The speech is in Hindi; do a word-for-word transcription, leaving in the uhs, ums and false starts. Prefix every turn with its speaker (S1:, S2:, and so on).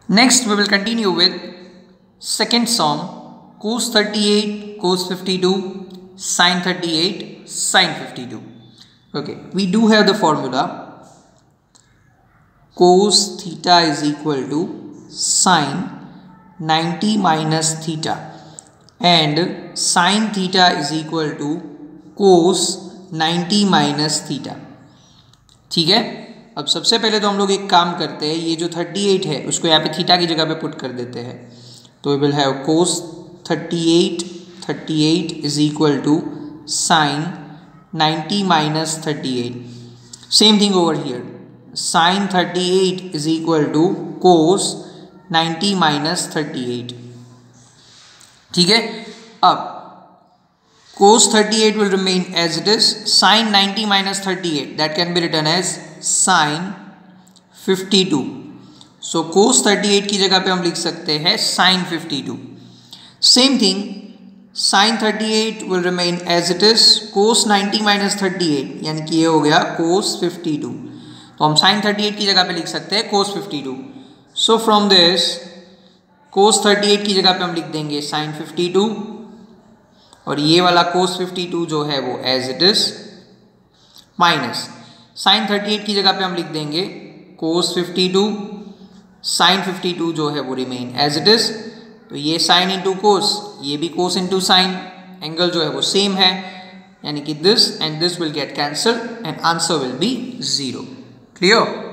S1: Next, we will continue with second sum, cos thirty-eight, cos fifty-two, sin thirty-eight, sin fifty-two. Okay, we do have the formula cos theta is equal to sin ninety minus theta and sin theta is equal to cos ninety minus theta. ठीक है, अब सबसे पहले तो हम लोग एक काम करते हैं, ये जो अड़तीस है उसको यहाँ पे थीटा की जगह पे पुट कर देते हैं. तो वी विल हैव कोस अड़तीस अड़तीस is equal to sine ninety minus अड़तीस. Same thing over here, sine अड़तीस is equal to cos ninety minus अड़तीस. ठीक है, अब cos thirty-eight will remain as it is. Sin ninety minus thirty-eight, that can be written as sin fifty-two. So cos thirty-eight की जगह पे हम लिख सकते हैं sin fifty-two. Same thing, sin thirty-eight will remain as it is. Cos ninety minus thirty-eight, यानी कि ये हो गया cos fifty-two. तो हम sin thirty-eight की जगह पे लिख सकते हैं cos fifty-two. So from this, cos thirty-eight की जगह पे हम लिख देंगे sin fifty-two. और ये वाला cos fifty-two जो है वो as it is minus sin thirty-eight की जगह पे हम लिख देंगे cos fifty-two. sin fifty-two जो है वो रिमेन as it is. तो ये sin इंटू cos, ये भी cos इंटू sin, एंगल जो है वो सेम है, यानी कि this and this will get cancel and answer will be zero. Clear?